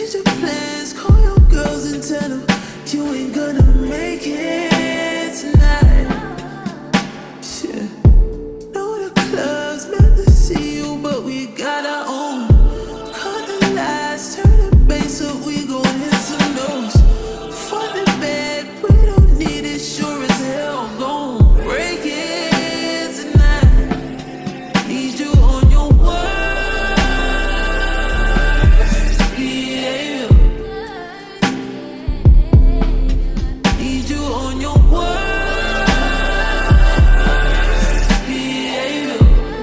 change the plans. Call your girls and tell them you ain't gonna make it tonight. Shit. Know the club's meant to see you, but we got our own. Cut the lights, turn the bass up, we gon' hit some notes. For the bed, we don't need it, sure as hell. Gon' break it tonight. Need you on your worst behavior. Need you on your worst behavior.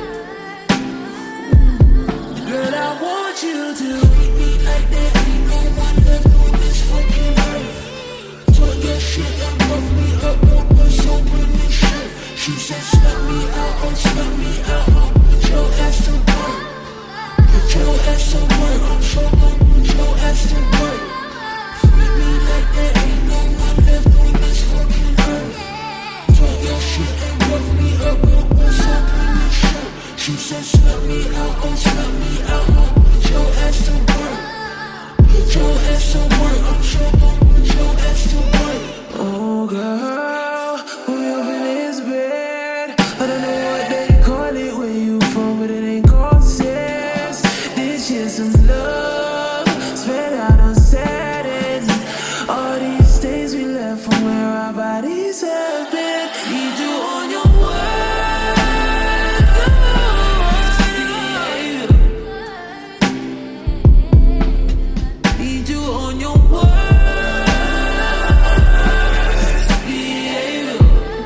Girl, I want you to treat me like there ain't no one left on this fucking earth. Talk your shit and rough me up, want what's open and shit. She said slut me out, oh slut me out, oh put your ass to work. Put your ass to work, I'm sure gon' put your ass to work. Treat me like there ain't no one left on this fucking earth. Talk your shit and rough me up, want what's open and shit. She said slut me out, oh slut me out, oh put your ass to work. Put your ass to work, I'm sure gon' put your ass to work. Oh girl, when you up in this bed, I don't know what they call it where you from, but it ain't called sex. This shit's some love, spread out on Saturdays. All these days we left from where our bodies have been. Need you on your worst behavior. Need you on your worst behavior.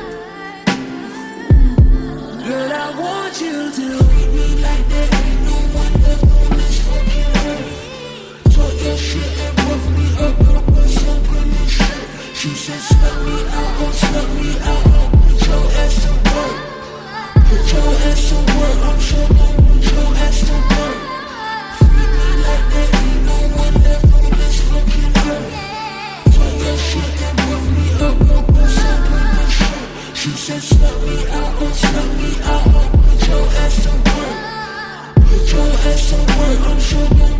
Girl, I want you to treat me like there ain't no one left on this fucking earth. Talk your shit and rough me up, want what's open and shit. She said slut me out, oh slut me out, oh put your ass to work. Put your ass to work, I'm sure gon' put your ass to work. Treat me like there ain't no one left on this fucking earth. Talk your shit and rough me up, want what's open and shit. She said slut me out, oh slut me out, oh put your ass to work. Put your ass to work, I'm sure gon'